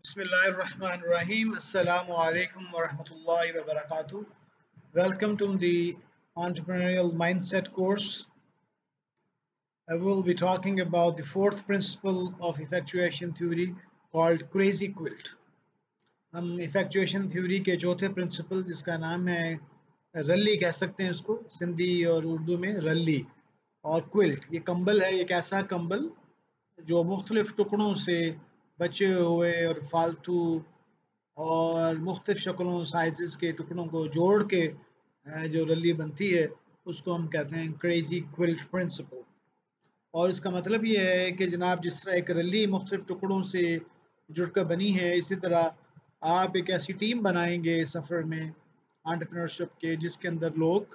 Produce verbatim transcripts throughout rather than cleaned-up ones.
Bismillahirrahmanirrahim. Assalamu alaikum wa rahmatullahi wa barakatuh. Welcome to the Entrepreneurial Mindset course. I will be talking about the fourth principle of effectuation theory called Crazy Quilt. हम effectuation theory के चौथे principle जिसका नाम है रल्ली कह सकते हैं उसको सिंधी और उर्दू में रल्ली और क्विल्ट ये कंबल है एक ऐसा कंबल जो मुख्तलिफ टुकड़ों से बचे हुए और फालतू और मुख्तलिफ शक्लों साइज़ के टुकड़ों को जोड़ के जो रल्ली बनती है उसको हम कहते हैं क्रेजी क्विल्ट प्रिंसिपल। और इसका मतलब ये है कि जनाब जिस तरह एक रल्ली मुख्तलिफ टुकड़ों से जुड़कर बनी है इसी तरह आप एक ऐसी टीम बनाएंगे सफ़र में एंटरप्रेन्योरशिप के जिसके अंदर लोग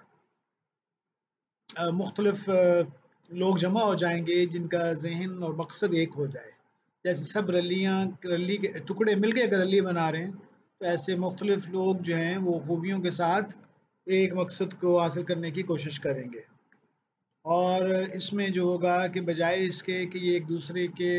मुख्तलिफ लोग जमा हो जाएंगे जिनका जहन और मकसद एक हो जाए। जैसे सब रल्लियाँ रल्ली के टुकड़े मिल के अगर रल्ली बना रहे हैं तो ऐसे मुख्तलिफ लोग जो हैं वो खूबियों के साथ एक मकसद को हासिल करने की कोशिश करेंगे। और इसमें जो होगा कि बजाय इसके कि ये एक दूसरे के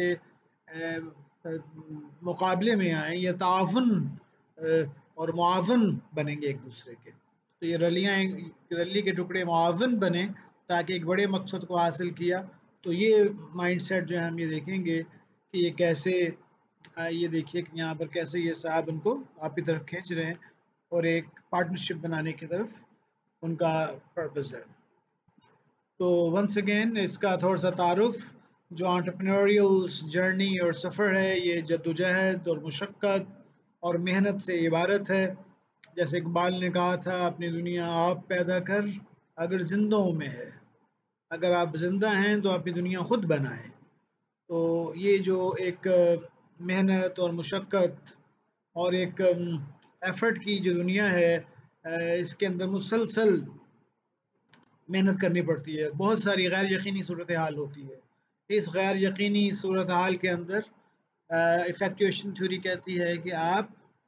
मुकाबले में आए या ताउन और मुआवन बनेंगे एक दूसरे के। तो ये रलियाँ रल्ली के टुकड़े मुआवन बने ताकि एक बड़े मकसद को हासिल किया। तो ये माइंडसेट जो है हम ये देखेंगे कि ये कैसे ये देखिए कि यहाँ पर कैसे ये साहब उनको आपकी तरफ खींच रहे हैं और एक पार्टनरशिप बनाने की तरफ उनका पर्पस है। तो वंस अगेन इसका थोड़ा सा तारुफ जो एंटरप्रेन्योरियल जर्नी और सफ़र है ये जद्दोजहद और मुशक्क़त और मेहनत से इबारत है। जैसे इकबाल ने कहा था अपनी दुनिया आप पैदा कर अगर जिंदों में है, अगर आप जिंदा हैं तो अपनी दुनिया खुद बनाएं। तो ये जो एक मेहनत और मुशक्क़त और एक एफ़र्ट की जो दुनिया है इसके अंदर मुसलसल मेहनत करनी पड़ती है। बहुत सारी गैर यकीनी सूरत हाल होती है। इस गैर यकीनी सूरत हाल के अंदर इफ़ेक्चुएशन थ्योरी कहती है कि आप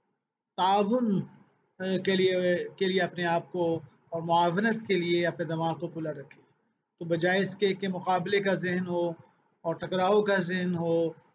ताउन के लिए के लिए अपने आप को और मुआवनत के लिए अपने दिमाग को खुला रखें। तो बजाय इसके कि मुकाबले का जहन हो और टकराव का जहन हो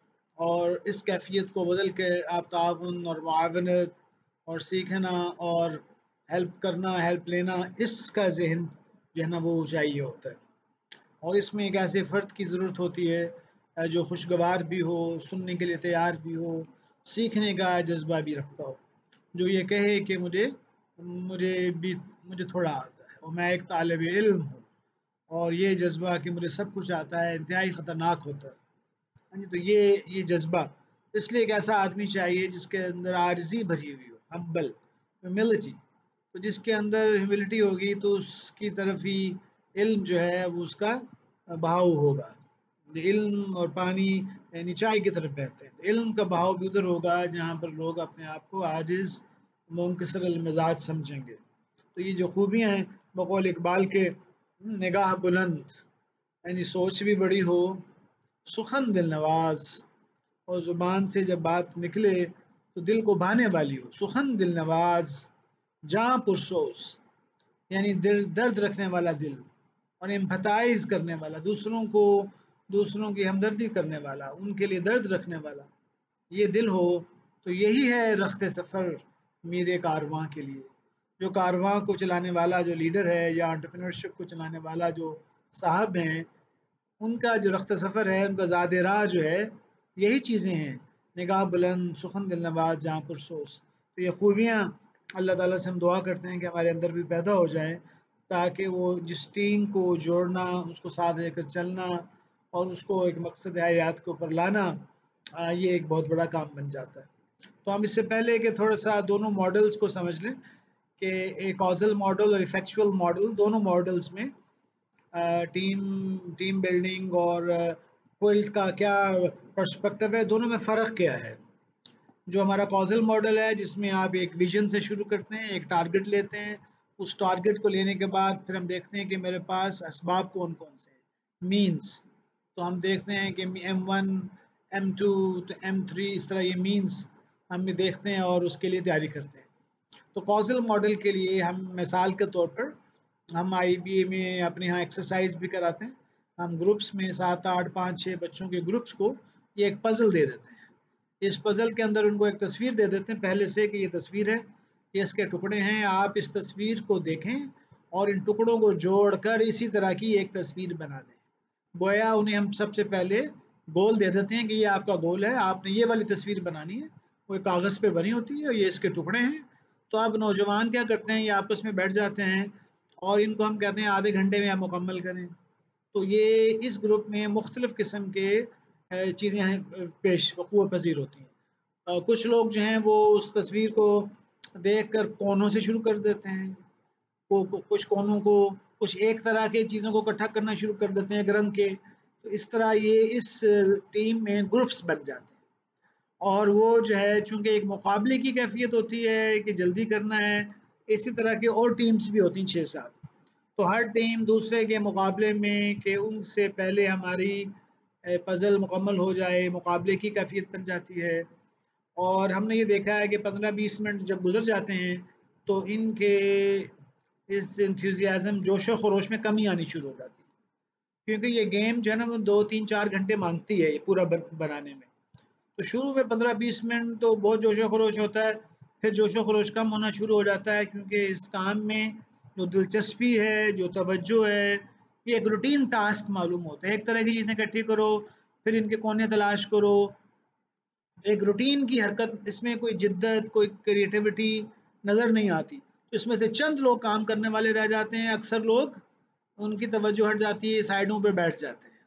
और इस कैफियत को बदल कर आप ताउन और मुआवनत और सीखना और हेल्प करना हेल्प लेना इसका जहन जो है ना वो चाहिए होता है। और इसमें एक ऐसे फ़र्द की ज़रूरत होती है जो खुशगवार भी हो, सुनने के लिए तैयार भी हो, सीखने का जज्बा भी रखता हो, जो ये कहे कि मुझे मुझे भी मुझे थोड़ा आता है और मैं एक तालिब इल्म हूँ और ये जज्बा कि मुझे सब कुछ आता है इंतहाई ख़तरनाक होता है। हाँ जी, तो ये ये जज्बा इसलिए एक ऐसा आदमी चाहिए जिसके अंदर आर्जी भरी हुई हो, हम्बल ह्यूमिलिटी। तो जिसके अंदर ह्यूमिलिटी होगी तो उसकी तरफ ही इल्म जो है वो उसका बहाव होगा। इल्म और पानी नीचाई की तरफ बहते हैं, इल्म का बहाव भी उधर होगा जहाँ पर लोग अपने आप को आजिज़ मुनकसर मिजाज समझेंगे। तो ये जो खूबियाँ हैं बकौल इकबाल के निगाह बुलंद यानी सोच भी बड़ी हो, सुखन दिल नवाज और ज़ुबान से जब बात निकले तो दिल को भाने वाली हो, सुखन दिल नवाज जहाँ पुरसोस यानी दिल दर्द रखने वाला दिल और एम्पैथाइज करने वाला, दूसरों को दूसरों की हमदर्दी करने वाला, उनके लिए दर्द रखने वाला ये दिल हो तो यही है रख्ते सफ़र मेरे कारवां के लिए। जो कारवां को चलाने वाला जो लीडर है या एंटरप्रेन्योरशिप को चलाने वाला जो साहब हैं उनका जो रख्ते सफ़र है उनका ज़ादे राह जो है यही चीज़ें हैं, निगाह बुलंद सुखन दिल नवाज जहाँ पुरसोस। तो ये खूबियाँ अल्लाह ताला से हम दुआ करते हैं कि हमारे अंदर भी पैदा हो जाएं ताकि वो जिस टीम को जोड़ना उसको साथ लेकर चलना और उसको एक मकसद हयात के ऊपर लाना ये एक बहुत बड़ा काम बन जाता है। तो हम इससे पहले कि थोड़ा सा दोनों मॉडल्स को समझ लें कि एक कॉजल मॉडल और इफेक्चुअल मॉडल दोनों मॉडल्स में टीम टीम बिल्डिंग और क्विल्ट का क्या पर्सपेक्टिव है, दोनों में फ़र्क क्या है। जो हमारा कॉजल मॉडल है जिसमें आप एक विजन से शुरू करते हैं, एक टारगेट लेते हैं, उस टारगेट को लेने के बाद फिर हम देखते हैं कि मेरे पास असबाब कौन कौन से हैं, मीन्स। तो हम देखते हैं कि एम वन एम टू तो एम थ्री इस तरह ये मीन्स हम देखते हैं और उसके लिए तैयारी करते हैं। तो कॉजल मॉडल के लिए हम मिसाल के तौर पर हम आई बी ए में अपने यहाँ एक्सरसाइज भी कराते हैं। हम ग्रुप्स में सात आठ पाँच छः बच्चों के ग्रुप्स को ये एक पज़ल दे देते हैं इस पज़ल के अंदर उनको एक तस्वीर दे देते हैं पहले से कि ये तस्वीर है, ये इसके टुकड़े हैं, आप इस तस्वीर को देखें और इन टुकड़ों को जोड़कर इसी तरह की एक तस्वीर बना दें। गोया उन्हें हम सबसे पहले गोल दे देते हैं कि ये आपका गोल है, आपने ये वाली तस्वीर बनानी है, वो कागज़ पे बनी होती है, ये इसके टुकड़े हैं। तो अब नौजवान क्या करते हैं, ये आपस में बैठ जाते हैं और इनको हम कहते हैं आधे घंटे में आप मुकम्मल करें। तो ये इस ग्रुप में मुख्तलिफ़ किस्म के अ, चीज़ें हैं अ, पेश वक़ूअ पज़ीर होती हैं। अ, कुछ लोग जो हैं वो उस तस्वीर को देखकर कोनों से शुरू कर देते हैं। को को कुछ कोनों को कुछ एक तरह के चीज़ों को इकट्ठा करना शुरू कर देते हैं एक रंग के। तो इस तरह ये इस टीम में ग्रुप्स बन जाते हैं और वो जो है चूँकि एक मुकाबले की कैफ़ियत होती है कि जल्दी करना है, इसी तरह की और टीम्स भी होती हैं छह सात। तो हर टीम दूसरे के मुकाबले में कि उनसे पहले हमारी अ, पज़ल मुकम्मल हो जाए, मुकाबले की कैफ़ियत बन जाती है। और हमने ये देखा है कि पंद्रह बीस मिनट जब गुज़र जाते हैं, तो इनके इस एंथुसियाज़्म जोशो-ख़रोश में कमी आनी शुरू हो जाती है। क्योंकि ये गेम जो है ना वो दो तीन चार घंटे माँगती है ये पूरा बन बनाने में। तो शुरू में पंद्रह बीस मिनट तो बहुत जोशो-ख़रोश होता है, फिर जोशो-ख़रोश कम होना शुरू हो जाता है क्योंकि इस काम में जो दिलचस्पी है, जो तवज्जो है, ये एक रूटीन टास्क मालूम होता है। एक तरह की चीज़ें इकट्ठी करो, फिर इनके कोने तलाश करो, एक रूटीन की हरकत, इसमें कोई जिद्दत, कोई क्रिएटिविटी नज़र नहीं आती। तो इसमें से चंद लोग काम करने वाले रह जाते हैं, अक्सर लोग उनकी तवज्जो हट जाती है, साइडों पे बैठ जाते हैं।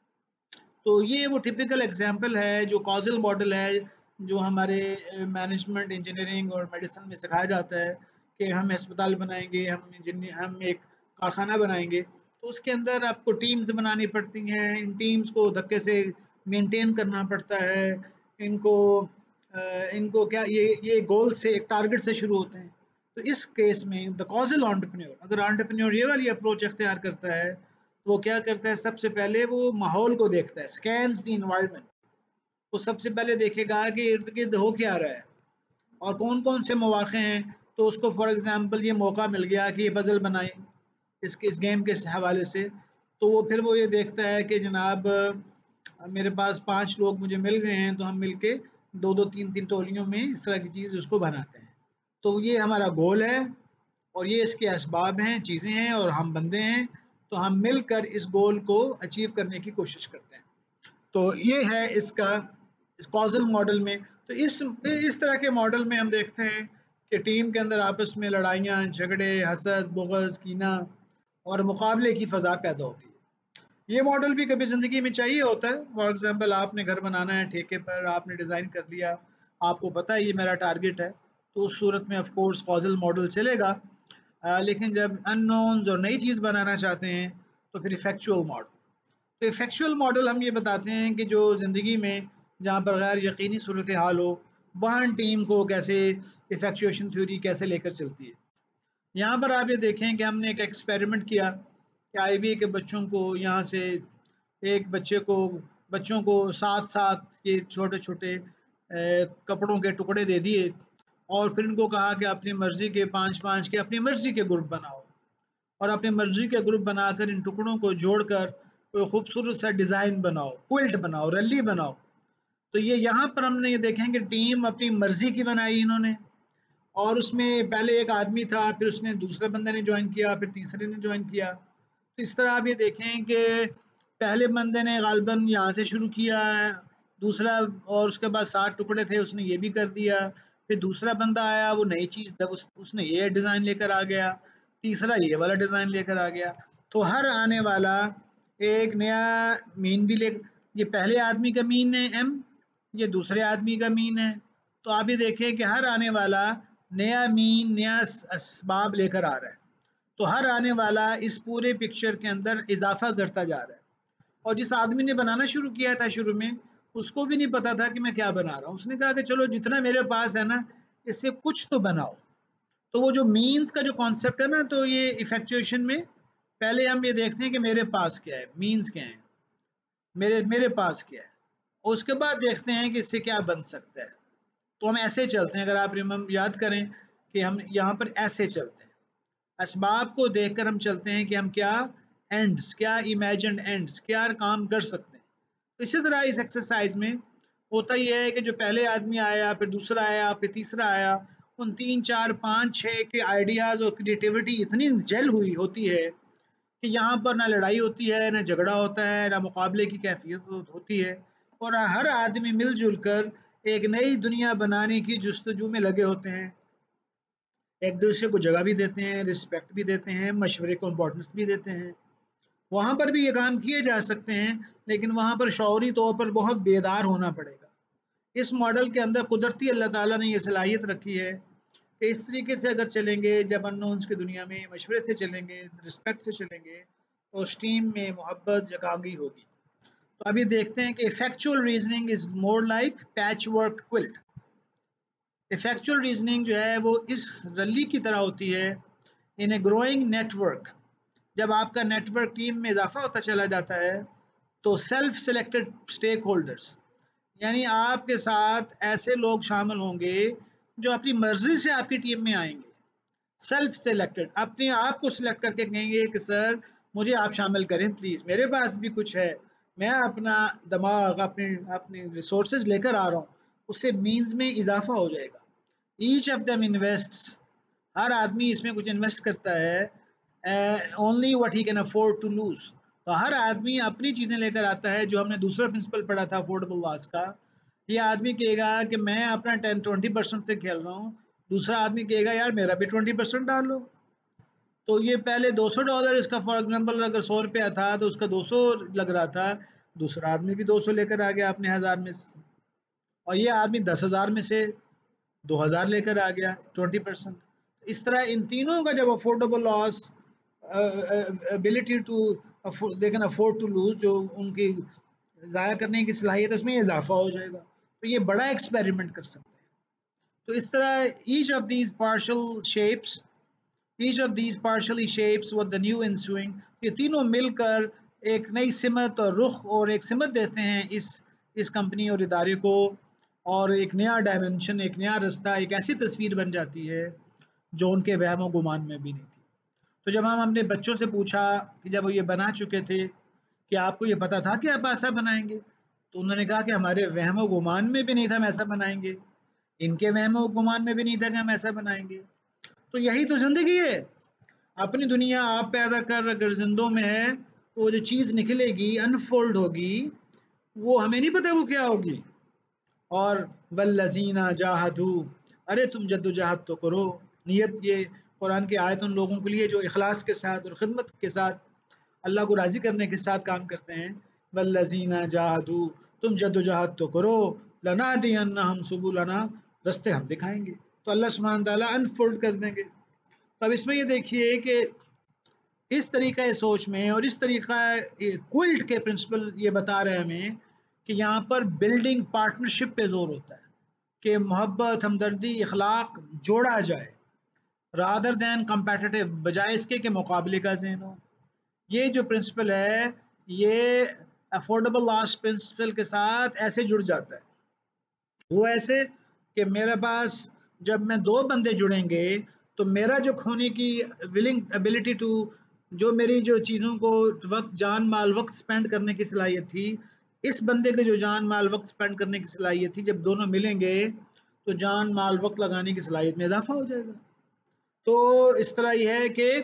तो ये वो टिपिकल एग्ज़ाम्पल है जो कॉज़ल मॉडल है, जो हमारे अ, मैनेजमेंट, इंजीनियरिंग और मेडिसिन में सिखाया जाता है कि हम अस्पताल बनाएँगे, हम इंजीनि हम एक कारखाना बनाएँगे। तो उसके अंदर आपको टीम्स बनानी पड़ती हैं, इन टीम्स को धक्के से मेंटेन करना पड़ता है, इनको अ, इनको क्या ये ये गोल से एक टारगेट से शुरू होते हैं। तो इस केस में द कॉज़ल एंटरप्रेन्योर, अगर एंटरप्रेन्योर ये वाली अप्रोच इख्तियार करता है, तो वो क्या करता है, सबसे पहले वो माहौल को देखता है, स्कैन्स द एनवायरनमेंट। वो सबसे पहले देखेगा कि इर्द-गिर्द हो क्या रहा है और कौन-कौन से मौक़े हैं। तो उसको फॉर एग्ज़ाम्पल ये मौका मिल गया कि ये पज़ल बनाए इसके इस गेम के हवाले से, तो वो फिर वो ये देखता है कि जनाब अ, मेरे पास पाँच लोग मुझे मिल गए हैं, तो हम मिलके दो दो तीन तीन टोलियों में इस तरह की चीज़ उसको बनाते हैं। तो ये हमारा गोल है और ये इसके असबाब हैं, चीज़ें हैं और हम बंदे हैं, तो हम मिलकर इस गोल को अचीव करने की कोशिश करते हैं। तो ये है इसका इस कॉज़ल मॉडल में। तो इस इस तरह के मॉडल में हम देखते हैं कि टीम के अंदर आपस में लड़ाइयाँ, झगड़े, हसद, बुग़्ज़, कीना और मुकाबले की फ़ज़ा पैदा होती है। ये मॉडल भी कभी ज़िंदगी में चाहिए होता है। फॉर एग्ज़ाम्पल आपने घर बनाना है ठेके पर, आपने डिज़ाइन कर लिया, आपको पता है ये मेरा टारगेट है, तो उस सूरत में ऑफ़ कोर्स कॉज़ल मॉडल चलेगा। अ, लेकिन जब अननोन्स और नई चीज़ बनाना चाहते हैं, तो फिर इफ़ेक्चुअल मॉडल। तो इफ़ेक्चुअल मॉडल हम ये बताते हैं कि जो ज़िंदगी में जहाँ पर गैर यकीनी सूरत हाल हो, वहाँ टीम को कैसे इफ़ेक्चुएशन थ्योरी कैसे लेकर चलती है। यहाँ पर आप ये देखें कि हमने एक एक्सपेरिमेंट किया कि आईबी के बच्चों को यहाँ से एक बच्चे को बच्चों को सात सात ये छोटे-छोटे अ, कपड़ों के टुकड़े दे दिए और फिर इनको कहा कि अपनी मर्ज़ी के पाँच पाँच के अपनी मर्ज़ी के ग्रुप बनाओ और अपनी मर्ज़ी के ग्रुप बनाकर इन टुकड़ों को जोड़कर कोई खूबसूरत सा डिज़ाइन बनाओ, क्विल्ट बनाओ, रैली बनाओ। तो ये यहाँ पर हमने ये देखें कि टीम अपनी मर्ज़ी की बनाई इन्होंने और उसमें पहले एक आदमी था, फिर उसने दूसरे बंदे ने जॉइन किया, फिर तीसरे ने जॉइन किया। तो इस तरह आप ये देखें कि पहले बंदे ने ग़ालिबन यहाँ से शुरू किया, दूसरा और उसके बाद सात टुकड़े थे, उसने ये भी कर दिया। फिर दूसरा बंदा आया, वो नई चीज़ द उस उसने ये डिज़ाइन लेकर आ गया, तीसरा ये वाला डिज़ाइन लेकर आ गया। तो हर आने वाला एक नया मीन भी ले ये पहले आदमी का मीन है एम, ये दूसरे आदमी का मीन है। तो आप ये देखें कि हर आने वाला नया मीन, नया अस असबाब लेकर आ रहा है। तो हर आने वाला इस पूरे पिक्चर के अंदर इज़ाफ़ा करता जा रहा है और जिस आदमी ने बनाना शुरू किया था शुरू में, उसको भी नहीं पता था कि मैं क्या बना रहा हूँ। उसने कहा कि चलो जितना मेरे पास है ना, इससे कुछ तो बनाओ। तो वो जो मीन्स का जो कॉन्सेप्ट है ना, तो ये इफ़ेक्चुएशन में पहले हम ये देखते हैं कि मेरे पास क्या है, मीन्स क्या हैं, मेरे मेरे पास क्या है। उसके बाद देखते हैं कि इससे क्या बन सकता है। तो हम ऐसे चलते हैं, अगर आप रिमेम याद करें कि हम यहाँ पर ऐसे चलते हैं। असबाब को देखकर हम चलते हैं कि हम क्या एंड्स, क्या इमेजिन्ड एंड्स, क्या काम कर सकते हैं। इसी तरह इस एक्सरसाइज में होता ही है कि जो पहले आदमी आया, फिर दूसरा आया, फिर तीसरा आया, उन तीन चार पाँच छः के आइडियाज़ और क्रिएटिविटी इतनी जेल हुई होती है कि यहाँ पर ना लड़ाई होती है, ना झगड़ा होता है, ना मुकाबले की कैफियत होती है, और हर आदमी मिलजुल कर एक नई दुनिया बनाने की जुस्तजू में लगे होते हैं। एक दूसरे को जगह भी देते हैं, रिस्पेक्ट भी देते हैं, मशवरे को इम्पोर्टेंस भी देते हैं। वहाँ पर भी ये काम किए जा सकते हैं, लेकिन वहाँ पर शौरी तौर पर बहुत बेदार होना पड़ेगा। इस मॉडल के अंदर कुदरती अल्लाह ताला ने ये सलाहियत रखी है कि इस तरीके से अगर चलेंगे, जब अननोन्स की दुनिया में मशवरे से चलेंगे, रिस्पेक्ट से चलेंगे, तो उस टीम में मोहब्बत जगांगी होगी। तो अभी देखते हैं कि effectual reasoning is more like patch work quilt. Effectual reasoning जो है वो इस रली की तरह होती है इन ए ग्रोइंग नेटवर्क। जब आपका नेटवर्क टीम में इजाफा होता चला जाता है तो सेल्फ सेलेक्टेड स्टेक होल्डर्स, यानी आपके साथ ऐसे लोग शामिल होंगे जो अपनी मर्जी से आपकी टीम में आएंगे। सेल्फ सेलेक्टेड, अपने आप को सिलेक्ट करके कहेंगे कि सर मुझे आप शामिल करें प्लीज़, मेरे पास भी कुछ है, मैं अपना दिमाग, अपने अपने रिसोर्सेज लेकर आ रहा हूँ, उससे मीन्स में इजाफा हो जाएगा। ईच ऑफ देम इन्वेस्ट्स, हर आदमी इसमें कुछ इन्वेस्ट करता है, only what he can afford to lose. तो हर आदमी अपनी चीज़ें लेकर आता है। जो हमने दूसरा प्रिंसिपल पढ़ा था अफोर्डेबल लॉस का, ये आदमी कहेगा कि मैं अपना टेन ट्वेंटी परसेंट से खेल रहा हूँ, दूसरा आदमी कहेगा यार मेरा भी ट्वेंटी परसेंट डाल लो। तो ये पहले दो सौ डॉलर इसका, फॉर एग्जांपल अगर सौ रुपया था तो उसका दो सौ लग रहा था, दूसरा आदमी भी दो सौ लेकर आ गया अपने हज़ार में से, और ये आदमी दस हज़ार में से दो हज़ार लेकर आ गया, ट्वेंटी परसेंट। इस तरह इन तीनों का जब affordable loss, ability to they can afford to lose, जो उनकी ज़ाया करने की सलाहियत है, उसमें इजाफा हो जाएगा। तो ये बड़ा एक्सपेरिमेंट कर सकते हैं। तो इस तरह each of these partial shapes each of these partially shapes with the new ensuing, ये तीनों मिलकर एक नई सिमत और रुख और एक सिमत देते हैं इस इस कंपनी और इदारे को, और एक नया डायमेंशन, एक नया रास्ता, एक ऐसी तस्वीर बन जाती है जो उनके वहम गुमान में भी नहीं थी। तो जब हम अपने बच्चों से पूछा कि जब वो ये बना चुके थे कि आपको ये पता था कि आप ऐसा बनाएंगे, तो उन्होंने कहा कि हमारे वहम गुमान में भी नहीं था हम ऐसा बनाएंगे, इनके वहम गुमान में भी नहीं था कि हम ऐसा बनाएंगे। तो यही तो ज़िंदगी है। अपनी दुनिया आप पैदा कर अगर जिंदों में है, तो वो जो चीज़ निकलेगी, अनफोल्ड होगी, वो हमें नहीं पता वो क्या होगी। और वल्लज़ीना जाहदू, अरे तुम जद्दोजहद तो करो। नियत ये कुरान की आयत उन लोगों के लिए जो इखलास के साथ और खिदमत के साथ, अल्लाह को राज़ी करने के साथ काम करते हैं। वल्लज़ीना जाहदू, तुम जद्दोजहद तो करो, लनाहदियन्नहुम सुबुलना, रास्ते हम दिखाएंगे। तो अल्लाह सुब्हानहू तआला अनफोल्ड कर देंगे। अब इसमें ये देखिए कि इस तरीक़ा सोच में और इस तरीक़ा क्विल्ट के प्रिंसिपल ये बता रहे हैं हमें कि यहाँ पर बिल्डिंग पार्टनरशिप पे ज़ोर होता है कि मोहब्बत, हमदर्दी, इखलाक जोड़ा जाए, रादर दैन कम्पेटिटिव, बजाय इसके कि मुकाबले का ज़हन हो। ये जो प्रिंसिपल है ये अफोर्डेबल लॉस प्रिंसिपल के साथ ऐसे जुड़ जाता है। वो ऐसे कि मेरे पास जब मैं दो बंदे जुड़ेंगे तो मेरा जो खोने की विलिंग एबिलिटी टू, जो मेरी जो चीज़ों को वक्त, जान माल, वक्त स्पेंड करने की सलाहियत थी, इस बंदे के जो जान माल, वक्त स्पेंड करने की सलाहियत थी, जब दोनों मिलेंगे तो जान माल, वक्त लगाने की सलाहियत में इजाफा हो जाएगा। तो इस तरह यह है कि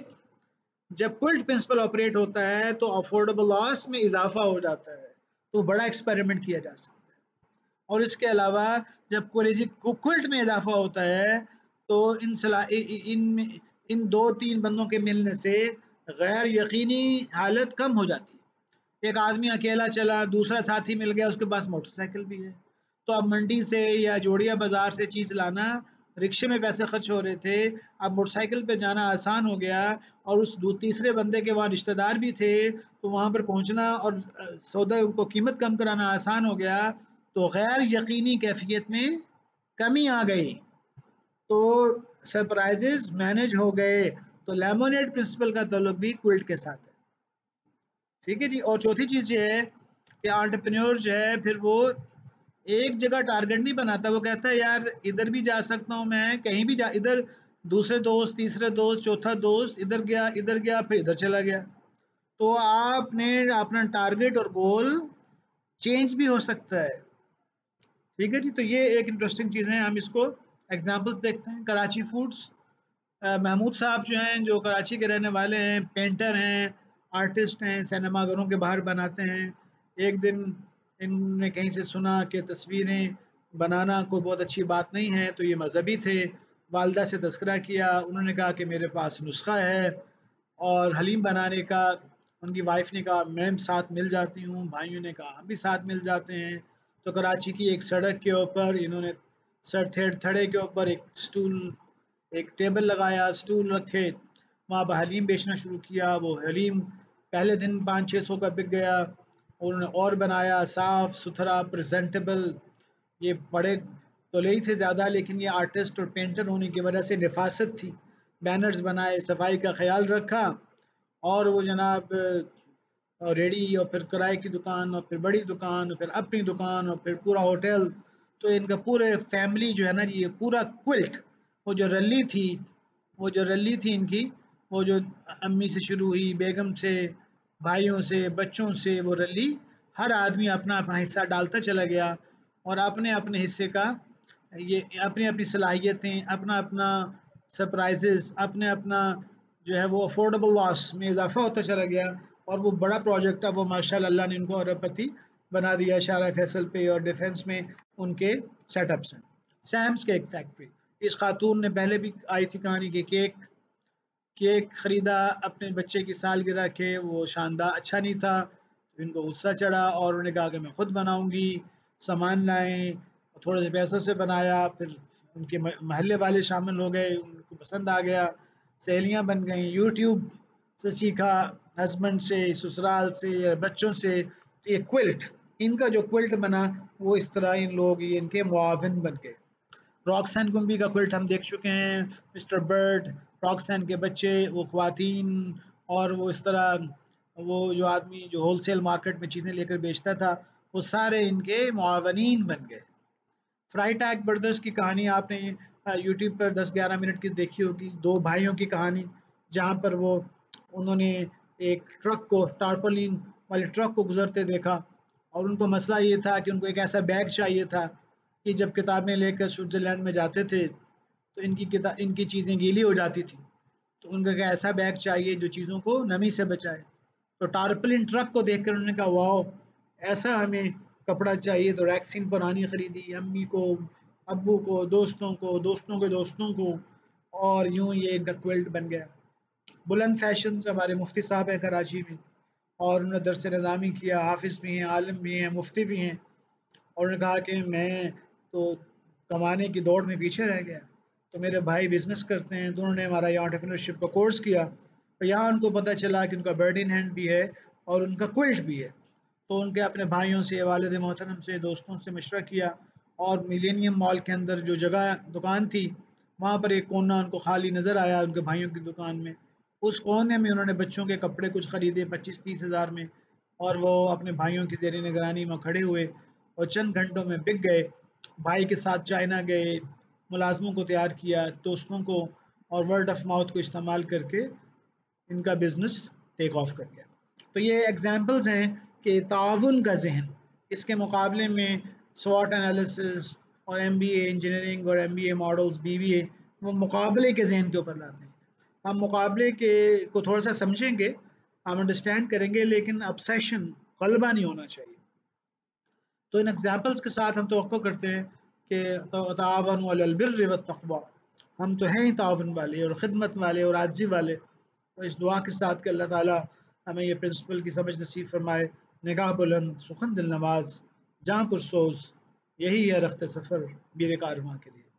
जब क्विल्ट प्रिंसिपल ऑपरेट होता है तो अफोर्डेबल लॉस में इजाफा हो जाता है, तो बड़ा एक्सपेरिमेंट किया जा सकता है। और इसके अलावा जब क्विल्ट में इजाफा होता है तो इन सला इन इन दो तीन बंदों के मिलने से गैर यकीनी हालत कम हो जाती है। एक आदमी अकेला चला, दूसरा साथी मिल गया, उसके पास मोटरसाइकिल भी है, तो अब मंडी से या जोड़िया बाजार से चीज़ लाना, रिक्शे में पैसे खर्च हो रहे थे, अब मोटरसाइकिल पे जाना आसान हो गया, और उस दो तीसरे बंदे के वहाँ रिश्तेदार भी थे, तो वहाँ पर पहुँचना और सौदा को कीमत कम कराना आसान हो गया। तो गैर यकीनी कैफियत में कमी आ गई, तो सरप्राइजेज मैनेज हो गए। तो लेमोनेड प्रिंसिपल का ताल्लुक भी क्विल्ट के साथ है। ठीक है जी। और चौथी चीज़ ये है कि एंटरप्रेन्योर जो है फिर वो एक जगह टारगेट नहीं बनाता, वो कहता है यार इधर भी जा सकता हूँ मैं, कहीं भी जा, इधर दूसरे दोस्त, तीसरे दोस्त, चौथा दोस्त, इधर गया, इधर गया, फिर इधर चला गया। तो आपने अपना टारगेट और गोल चेंज भी हो सकता है। ठीक है जी, तो ये एक इंटरेस्टिंग चीज़ है। हम इसको एग्जांपल्स देखते हैं। कराची फूड्स, अ, महमूद साहब जो हैं, जो कराची के रहने वाले हैं, पेंटर हैं, आर्टिस्ट हैं, सिनेमा घरों के बाहर बनाते हैं। एक दिन इनने कहीं से सुना कि तस्वीरें बनाना कोई बहुत अच्छी बात नहीं है, तो ये मजहबी थे। वालदा से तज़किरा किया, उन्होंने कहा कि मेरे पास नुस्खा है और हलीम बनाने का। उनकी वाइफ ने कहा मैं साथ मिल जाती हूँ, भाइयों ने कहा हम भी साथ मिल जाते हैं। तो कराची की एक सड़क के ऊपर इन्होंने सर थेड़ थड़े के ऊपर एक स्टूल, एक टेबल लगाया, स्टूल रखे, वहाँ पर हलीम बेचना शुरू किया। वो हलीम पहले दिन पाँच छः सौ का बिक गया। उन्होंने और बनाया, साफ सुथरा, प्रेजेंटेबल। ये बड़े तो ले ही थे ज़्यादा, लेकिन ये आर्टिस्ट और पेंटर होने की वजह से नफासत थी। बैनर्स बनाए, सफाई का ख्याल रखा, और वो जनाब और रेडी, और फिर किराए की दुकान, और फिर बड़ी दुकान, और फिर अपनी दुकान, और फिर पूरा होटल। तो इनका पूरे फैमिली जो है ना, ये पूरा क्विल्ट, वो जो रैली थी, वो जो रैली थी इनकी, वो जो अम्मी से शुरू हुई, बेगम से, भाइयों से, बच्चों से, वो रैली, हर आदमी अपना अपना हिस्सा डालता चला गया, और अपने अपने हिस्से का ये अपनी अपनी सलाहियतें, अपना अपना सरप्राइजेस, अपने अपना जो है वो अफोर्डेबल लॉस में इजाफा होता चला गया। और वो बड़ा प्रोजेक्ट है, वो माशाल्लाह अल्लाह ने इनको अरबपति बना दिया शारा फैसल पे, और डिफेंस में उनके सेटअप्स हैं। सैम्स केक फैक्ट्री, इस खातून ने पहले भी आई थी कहानी के, केक केक खरीदा अपने बच्चे की सालगिरह के, वो शानदार अच्छा नहीं था, तो इनको गुस्सा चढ़ा और उन्होंने कहा कि मैं खुद बनाऊंगी। सामान लाए, थोड़े से पैसों से बनाया, फिर उनके महल्ले वाले शामिल हो गए, उनको पसंद आ गया, सहेलियां बन गई, यूट्यूब से सीखा, हस्बैंड से, ससुराल से, या बच्चों से। तो ये क्विल्ट, इनका जो क्विल्ट बना, वो इस तरह इन लोग ये इनके मुआविन बन गए। रॉक्सैन कुंबी का क्विल्ट हम देख चुके हैं, मिस्टर बर्ड, रॉक्सैन के बच्चे, वो ख्वातीन, और वो इस तरह वो जो आदमी जो होलसेल मार्केट में चीज़ें लेकर बेचता था, वो सारे इनके मुआवनीन बन गए। फ्राइटैग ब्रदर्स की कहानी आपने यूट्यूब पर दस ग्यारह मिनट की देखी होगी, दो भाइयों की कहानी, जहाँ पर वो उन्होंने एक ट्रक को, टारपोलिन वाले ट्रक को गुजरते देखा, और उनको मसला ये था कि उनको एक ऐसा बैग चाहिए था कि जब किताबें लेकर स्विट्ज़रलैंड में जाते थे तो इनकी किता इनकी चीज़ें गीली हो जाती थी। तो उनको एक ऐसा बैग चाहिए जो चीज़ों को नमी से बचाए। तो टारपोलिन ट्रक को देखकर उन्होंने कहा वाओ, ऐसा हमें कपड़ा चाहिए। तो रैक्सीन पुरानी खरीदी, अम्मी को, अब्बू को, दोस्तों को, दोस्तों के दोस्तों को, और यूं ये इनका क्विल्ट बन गया। बुलंद फैशन हमारे मुफ्ती साहब हैं कराची में, और उन्होंने दरस निज़ामी किया, हाफिज़ भी हैं, आलिम भी हैं, मुफ्ती भी हैं, और उन्होंने कहा कि मैं तो कमाने की दौड़ में पीछे रह गया, तो मेरे भाई बिजनेस करते हैं, तो उन्होंने हमारा यहाँ एंटरप्रेन्योरशिप का कोर्स किया। तो यहाँ उनको पता चला कि उनका बर्ड इन हैंड भी है और उनका क्विल्ट भी है। तो उनके अपने भाइयों से, वालिद मोहतरम से, दोस्तों से मशवरा किया, और मिलेनियम मॉल के अंदर जो जगह दुकान थी, वहाँ पर एक कोना उनको खाली नज़र आया उनके भाइयों की दुकान में। उस कोने में उन्होंने बच्चों के कपड़े कुछ ख़रीदे पच्चीस तीस हज़ार में, और वो अपने भाइयों की ज़ेर निगरानी में खड़े हुए, और चंद घंटों में बिक गए। भाई के साथ चाइना गए, मुलाजमों को तैयार किया, दोस्तों को, और वर्ड ऑफ माउथ को इस्तेमाल करके इनका बिजनेस टेक ऑफ कर गया। तो ये एग्जांपल्स हैं कि ताउन का जहन, इसके मुकाबले में स्वॉट एनालिसिस और एमबीए इंजीनियरिंग और एमबीए मॉडल्स, बीबीए, वो मुकाबले के जहन के ऊपर लाते हैं। हम मुकाबले के को थोड़ा सा समझेंगे, हम अंडरस्टैंड करेंगे, लेकिन obsession, गलबा नहीं होना चाहिए। तो इन एग्जांपल्स के साथ हम तवक्को करते हैं कि तावन अलल बिर्रि वत्तक़वा, हम तो हैं ही तावन वाले और खिदमत वाले और आजी वाले। तो इस दुआ के साथ कि अल्लाह ताला हमें ये प्रिंसिपल की समझ नसीब फरमाए। निगाह बुलंद, सुखन दिल नवाज, जहाँ पुरसोज, यही है रख्त सफ़र बीर कारवां के लिए।